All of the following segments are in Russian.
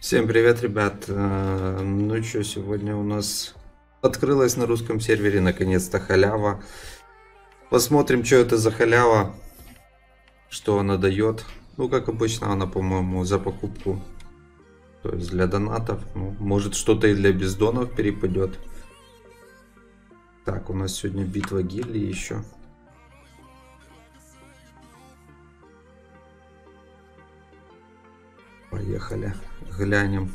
Всем привет, ребят. Ну что, сегодня у нас открылась на русском сервере наконец-то халява. Посмотрим, что это за халява, что она дает. Ну, как обычно, она, по-моему, за покупку, то есть для донатов. Ну, может, что-то и для бездонов перепадет. Так, у нас сегодня битва гильдии еще. Поехали, глянем.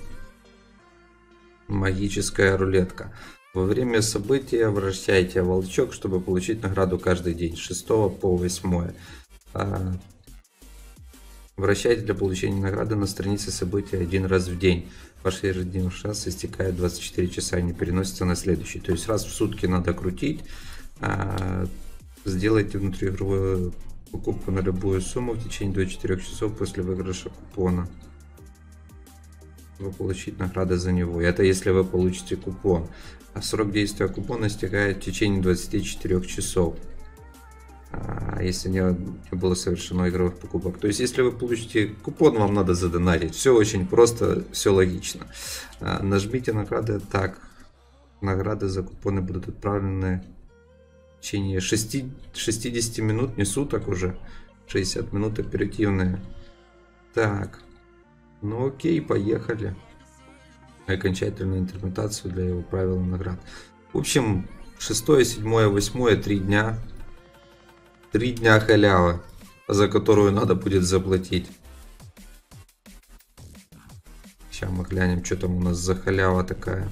Магическая рулетка. Во время события вращайте волчок, чтобы получить награду каждый день, с 6 по 8. Вращайте для получения награды на странице события один раз в день. Ваш ежедневный шанс истекает 24 часа и не переносится на следующий. То есть раз в сутки надо крутить. Сделайте внутриигровую покупку на любую сумму в течение 24 часов после выигрыша купона. Вы получите награды за него. Это если вы получите купон. А срок действия купона истекает в течение 24 часов. Если не было совершено игровых покупок. То есть, если вы получите купон, вам надо задонатить. Все очень просто, все логично. Нажмите награды. Так, награды за купоны будут отправлены в течение 60 минут, не суток уже. 60 минут оперативные. Так. Ну окей, поехали. Окончательную интерпретацию для его правил и наград. В общем, 6, 7, 8, 3 дня. 3 дня халявы, за которую надо будет заплатить. Сейчас мы глянем, что там у нас за халява такая.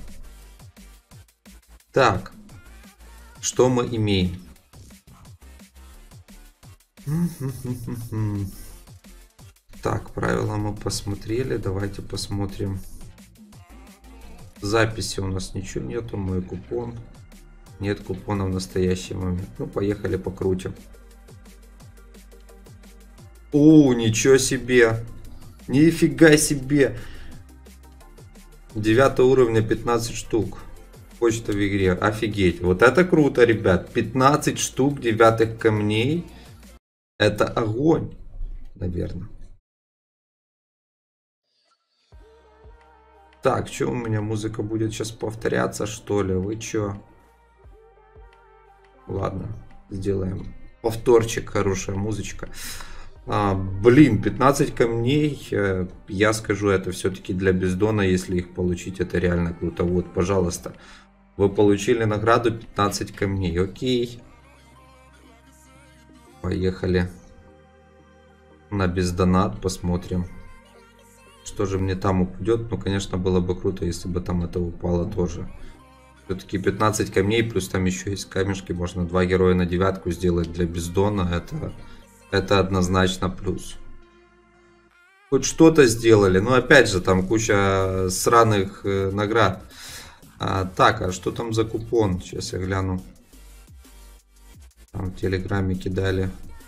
Так, что мы имеем? Так, правила мы посмотрели. Давайте посмотрим. Записи у нас ничего нету. Мой купон. Нет купона в настоящий момент. Ну, поехали покрутим. О, ничего себе. Нифига себе. 9 уровня 15 штук. Почта в игре. Офигеть. Вот это круто, ребят. 15 штук 9 камней. Это огонь. Наверное. Так, что у меня музыка будет сейчас повторяться, что ли? Вы чё? Ладно, сделаем повторчик, хорошая музычка. Блин, 15 камней, я скажу, это все-таки для бездона, если их получить, это реально круто. Вот, пожалуйста, вы получили награду 15 камней, окей. Поехали на бездонат, посмотрим. Что же мне там упадет? Ну, конечно, было бы круто, если бы там это упало тоже. Все-таки 15 камней, плюс там еще есть камешки. Можно 2 героя на 9 сделать для бездона. Это однозначно плюс. Хоть что-то сделали. Но опять же, там куча сраных наград. Так, а что там за купон? Сейчас я гляну. Там в Телеграме кидали.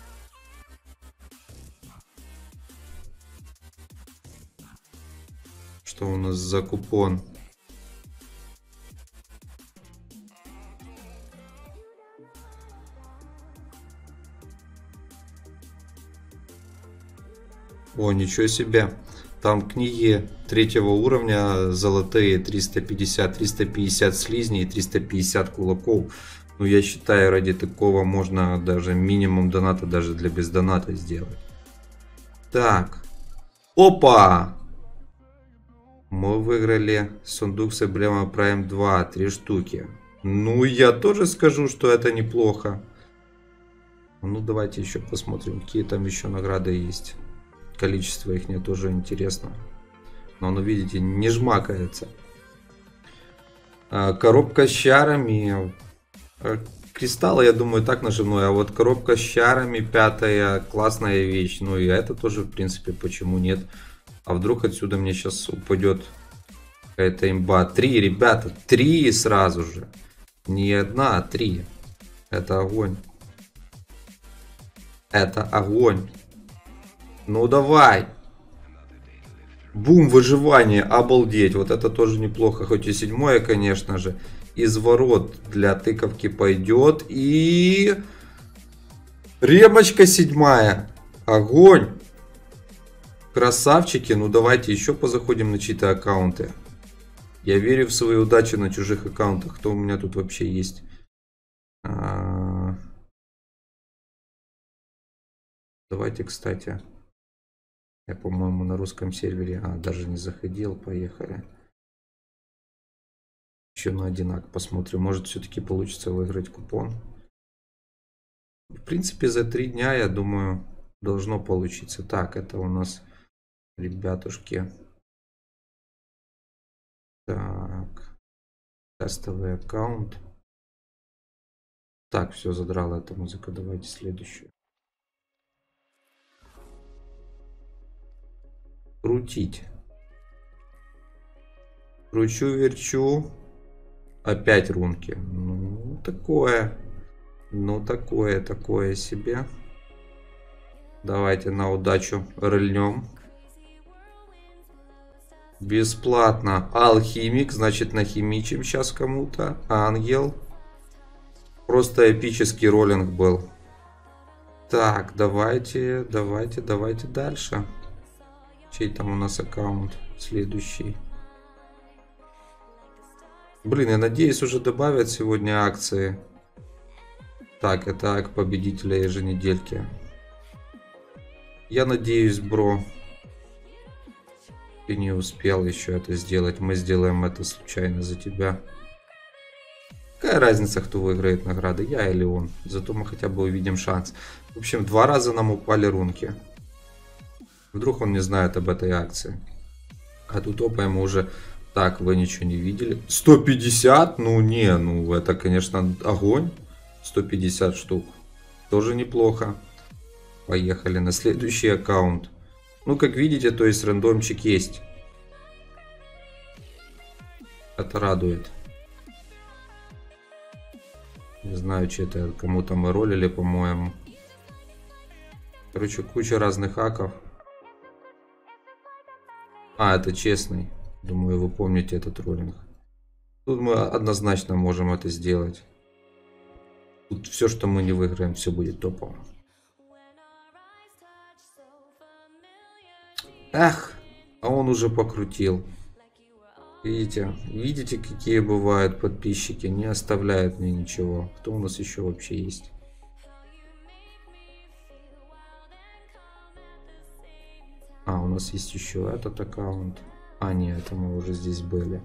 Что у нас за купон? О, ничего себе. Там книги 3 уровня, золотые 350, 350 слизней, 350 кулаков. Ну, я считаю, ради такого можно даже минимум доната даже для бездоната сделать. Так. Опа! Мы выиграли сундук с эмблемой Prime 2, 3 штуки. Ну, я тоже скажу, что это неплохо. Ну, давайте еще посмотрим, какие там еще награды есть. Количество их мне тоже интересно. Но, ну, видите, не жмакается. Коробка с чарами. Кристаллы, я думаю, так нажимаю. А вот коробка с чарами, 5-я, классная вещь. Ну, и это тоже, в принципе, почему нет. А вдруг отсюда мне сейчас упадет какая-то имба. 3, ребята, 3 сразу же. Не 1, а 3. Это огонь. Это огонь. Ну давай. Бум, выживание, обалдеть. Вот это тоже неплохо. Хоть и 7-е, конечно же. Изворот для тыковки пойдет. И... ремочка 7-я. Огонь. Красавчики, ну давайте еще позаходим на чьи-то аккаунты. Я верю в свою удачу на чужих аккаунтах. Кто у меня тут вообще есть? Давайте, кстати. Я, по-моему, на русском сервере даже не заходил. Поехали. Еще на одинак посмотрим. Может, все-таки получится выиграть купон. В принципе, за 3 дня, я думаю, должно получиться. Так, это у нас, ребятушки. Так. Тестовый аккаунт. Так, все, задрала эта музыка. Давайте следующую. Крутить. Кручу-верчу. Опять рунки. Ну, такое. Ну, такое себе. Давайте на удачу рыльнем. Бесплатно. Алхимик, значит, нахимичим сейчас кому-то. Ангел. Просто эпический роллинг был. Так, давайте дальше. Чей там у нас аккаунт следующий? Блин, я надеюсь, уже добавят сегодня акции. Так, это к победителя еженедельки. Я надеюсь, бро, ты не успел еще это сделать. Мы сделаем это случайно за тебя. Какая разница, кто выиграет награды, я или он? Зато мы хотя бы увидим шанс. В общем, 2 раза нам упали рунки. Вдруг он не знает об этой акции. А тут опа, ему уже... Так, вы ничего не видели. 150? Ну не, ну это, конечно, огонь. 150 штук. Тоже неплохо. Поехали на следующий аккаунт. Ну, как видите, то есть рандомчик есть. Это радует. Не знаю, что это кому-то мы ролили, по-моему. Короче, куча разных аков. Это честный. Думаю, вы помните этот роллинг. Тут мы однозначно можем это сделать. Тут все, что мы не выиграем, все будет топово. Эх, а он уже покрутил. Видите, какие бывают подписчики. Не оставляют мне ничего. Кто у нас еще вообще есть? У нас есть еще этот аккаунт. Нет, это мы уже здесь были.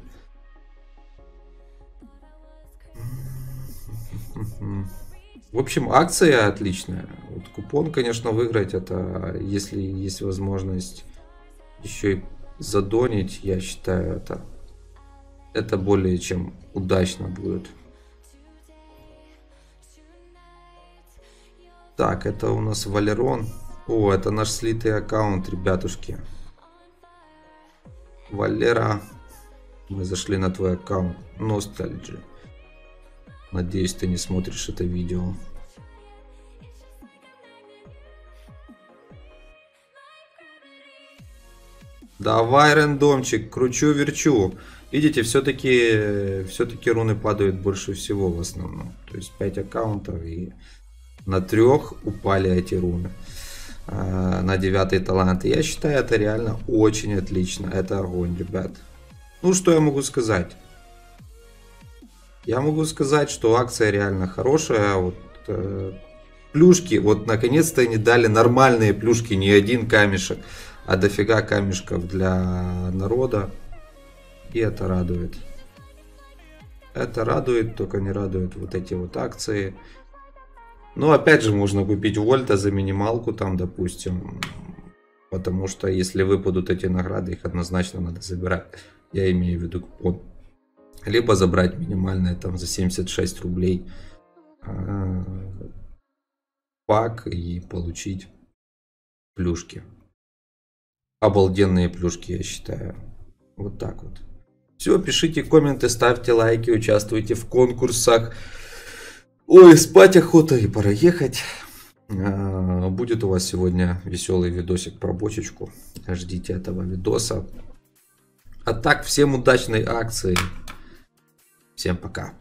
В общем, акция отличная. Вот купон, конечно, выиграть, это, если есть возможность еще и задонить, я считаю, это более чем удачно будет. Так, это у нас Валерон. О, это наш слитый аккаунт, ребятушки. Валера, мы зашли на твой аккаунт. Ностальджи. Надеюсь, ты не смотришь это видео. Давай, рандомчик, кручу-верчу. Видите, все-таки руны падают больше всего в основном. То есть 5 аккаунтов, и на 3 упали эти руны. На 9 талант. Я считаю, это реально очень отлично. Это огонь, ребят. Ну, что я могу сказать? Я могу сказать, что акция реально хорошая. Вот, плюшки, вот наконец-то они дали нормальные плюшки, не один камешек, а дофига камешков для народа. И это радует. Это радует, только не радует вот эти вот акции. Ну, опять же, можно купить вольта за минималку там, допустим. Потому что если выпадут эти награды, их однозначно надо забирать. Я имею в виду купон. Либо забрать минимальное там за 76 рублей пак и получить плюшки. Обалденные плюшки, я считаю. Вот так вот. Все, пишите комменты, ставьте лайки, участвуйте в конкурсах. Ой, спать охота и пора ехать. Будет у вас сегодня веселый видосик про бочечку. Ждите этого видоса. А так, всем удачной акции. Всем пока.